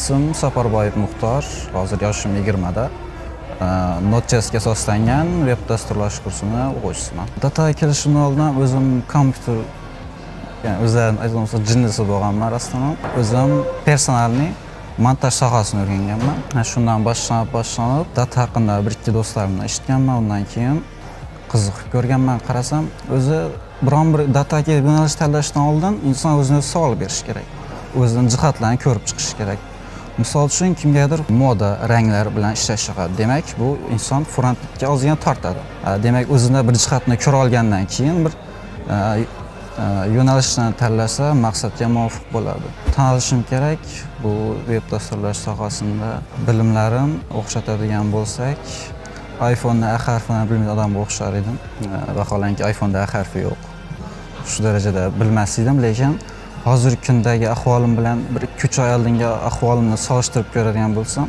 Ismim Safarboyev Muxtor. Hozir yoshim 20 da. Node.js'ga asoslangan veb dasturlash kursini o'quvchisiman. Dataga kelishimdan oldin o'zim kompyuter, ya'ni o'zim aytmoqchi jinnisi bo'lganman rostdan. O'zim personalniy montaj sohasini o'rganganman. Shundan boshlanib, data haqida bir-ikki do'stlarimdan eshitganman. Undan keyin qiziqib ko'rganman, qarasam, o'zi biron bir dataga yo'nalish tanlashdan oldin inson o'zini savol berish kerak. O'zining jihatlarini ko'rib chiqish kerak. Misol uchun kimgadir moda, ranglar bilan ishlash yoqadi. Demak, bu inson frontga ozgina tortadi. Demak, o'zini bir jihatni ko'ra olgandan keyin bir yo'nalishni tanlasa maqsadga muvofiq bo'ladi. Tanishim kerak, bu veb dasturlash sohasida bilimlarim o'xshatadigan bo'lsak, iPhone'ning A harfini bilmaydigan odamga o'xshar edim. Vaholanki iPhone'da A harfi yo'q. Shu darajada bilmas edim, lekin hozirgi kundagi ahvolim bilan bir 2-3 oy oldingi ahvolimni solishtirib ko'radigan bo'lsam,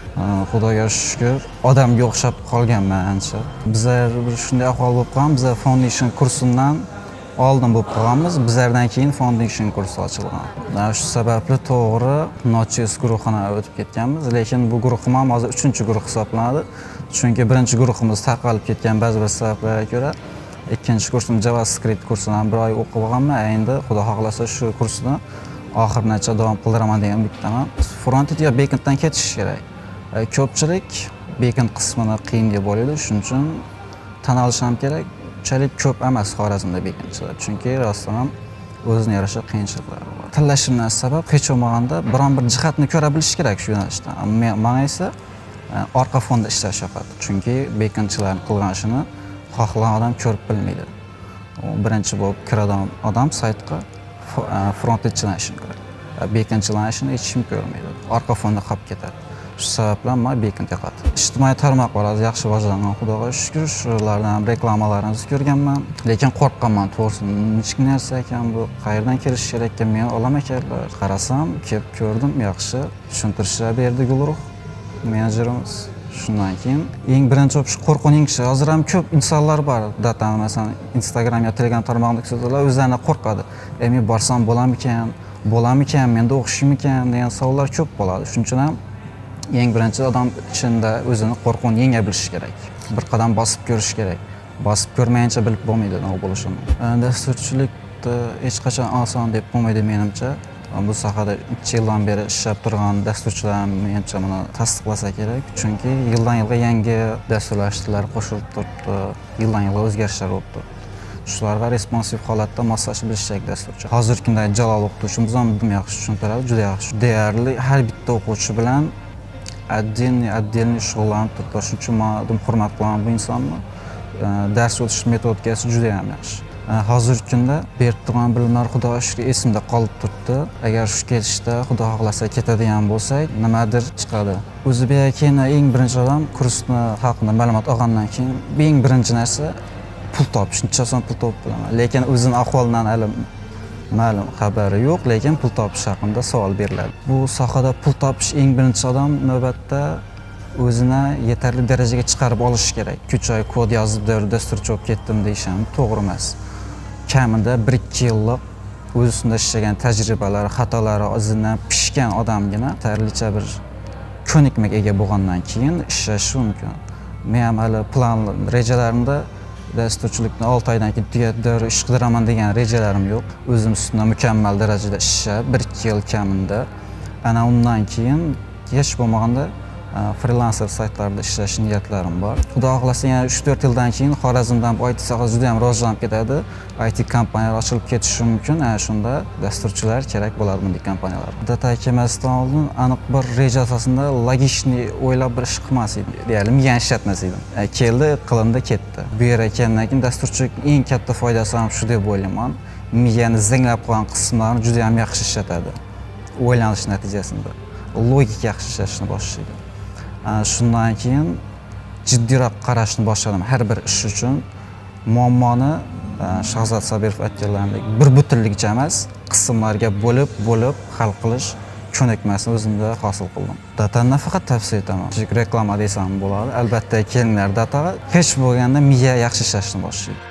Xudoga shukr, odamga o'xshab qolganman ancha. Bizlar bir shunday ahvol bo'lib qolgan, biz foundation kursidan oldin bo'lib qolganmiz, bizlardan keyin foundation kursi ochilgan. Shu sababli to'g'ri Node.js guruhini o'tib ketganmiz, lekin bu guruhim ham hozir 3-guruh hisoblanadi. Chunki birinchi guruhimiz tarqalib ketgan ba'zi bir sabablarga ko'ra ikkinchi kursim JavaScript kursini ham bir oy o'qib olganman. Endi Xudo xohlasa shu kursni oxirigacha davom qildiraman degan umiddaman. Frontend yo backenddan ketish kerak. Ko'pchilik backend qismini qiyin deb o'ylaydi, shuning uchun tan olish ham kerak. Unchalik ko'p emas Xorazmda backendchilar, chunki rostdan ham o'ziga yarasha qiyinchiliklari bor. Tanlashimdan sabab hech bo'lmaganda biron bir jihatni ko'ra bilish kerak shu yo'nalishdan. Menga esa orqa fonda ishlash yoqadi, chunki backendchilarning qilgan ishini xohlagan odam ko'rib bilmaydi. Birinchi bo'lib kiradigan odam saytga frontendchilar ishini ko'radi. Backendchilar ishini hech kim ko'rmaydi. Orqa fonda qolib ketadi. Shu sababdan men backendga qatdim. Ijtimoiy tarmoqlar yaxshi rivojlangan, Xudoga shukr, shulardan reklamalarni ko'rganman, lekin qo'rqqanman to'g'risi. Nechki narsa ekan bu, qayerdan kelish kerak ekan, men olamakanlar. Qarasam, kelib ko'rdim, yaxshi tushuntirishlar berdi guruh menejerimiz. Shundan keyin eng birinchi o'pish qo'rqinchli. Hozir ham ko'p insonlar bor, datani masalan Instagram yo Telegram tarmog'ida ko'rsatadilar, o'zlari qo'rqadi. Men borsam bo'lamikan, menda o'qishimikan degan savollar ko'p bo'ladi. Shuning uchun ham eng birinchi odam ichida o'zini qo'rquvni yenga bilish kerak. Bir qadam bosib ko'rish kerak. Bosib ko'rmaguncha bilib bo'lmaydi nima bo'lishini. Dasturchilikda hech qachon oson deb bo'lmaydi menimcha. Bu sohada 2 yildan beri ishlab turgan dasturchilar menimcha buni tasdiqlasa kerak, chunki yildan-yilga yangi dasturlash tillari qo'shilib turibdi, yildan-yilga o'zgarishlar bo'lib turibdi. Shularga responsiv holatda moslashib bilishak dasturchi. Hozirgi kunda Jalol o'qituvchimiz ham yaxshi tushuntiradi, juda yaxshi. Deyarli har bitta o'quvchi bilan отдельный shug'ullanib turibdi. Shuning uchun men hurmat qilaman bu insonni. Dars o'tish metodikasi juda ham yaxshi. Hozirgi kunda berib turgan bilimlar Xudoga shukr esimda qolib turibdi. Agar shu kelishda Xudo xohlasa ketadigan bo'lsak, nimadir chiqadi. O'zi keyin eng birinchi odam kursni haqida ma'lumot olgandan keyin eng birinchi narsa pul topish. Nechason pul topib bilaman. Lekin o'zining ahvolidan ma'lum xabari yo'q, lekin pul topish haqida savol beriladi. Bu sohada pul topish eng birinchi odam navbatda o'zini yetarli darajaga chiqarib olish kerak. 3 oy kod yozib dasturchi bo'lib ketdim deyishim to'g'ri emas. Kamida 1-2 yillik o'z ustida ishlagan tajribalari, xatolari o'zidan pishgan odamgina yetarlicha bir ko'nikmaga ega bo'lgandan keyin ishlashi mumkin. Men ham hali plan rejalarimda dasturchilikni 6 oydan keyin tugatib ish qidiraman degan rejalarim yo'q. O'zim ustida mukammal darajada ishlab 1-2 yil kamida ana undan keyin hech bo'lmaganda freelancer saytlarda ishlash niyatlarim bor. Xudo xohlasa yana 3-4 yildan keyin Xorazmdan IT sohasi juda ham rivojlanib ketadi. IT kompaniyalar ochilib ketishi mumkin. Shunda dasturchilar kerak bo'ladi bunday kompaniyalar. Data kelmasdan oldin aniq bir reja asosida logishni o'ylab bir ish qilmas edim. Deyarli miyani ishlatmas edim. Keldi, qilindi, ketdi. Bu yerga kelgandan keyin dasturchilikning eng katta foydasi ham shu deb o'ylayman. Miyani zanglab qo'ygan qismlarni juda ham yaxshi ishlatadi. O'ylanish natijasida logika yaxshi ishlashni boshlaydi. Shundan keyin jiddiyroq qarashni boshladim har bir ish uchun. Muammoni Shahzod Sabirov aytganlaridek bir butunlikcha emas, qismlarga bo'lib hal qilish ko'nikmasini o'zimda hosil qildim. Datani nafaqat tavsiya etaman, reklama desam bo'ladi. Albatta kelinglar dataga. Hech bo'lganda miya yaxshi ishlashni boshlaydi.